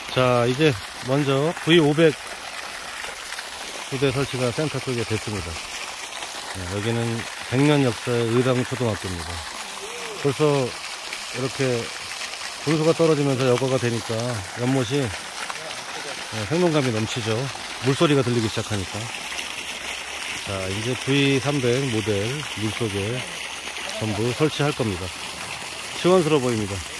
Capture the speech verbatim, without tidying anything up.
자, 이제 먼저 브이 오백 부대 설치가 센터 쪽에 됐습니다. 네, 여기는 백 년 역사의 의당초등학교입니다. 벌써 이렇게 분수가 떨어지면서 여과가 되니까 연못이 네, 생동감이 넘치죠. 물소리가 들리기 시작하니까. 자, 이제 브이 삼백 모델 물속에 전부 설치할 겁니다. 시원스러워 보입니다.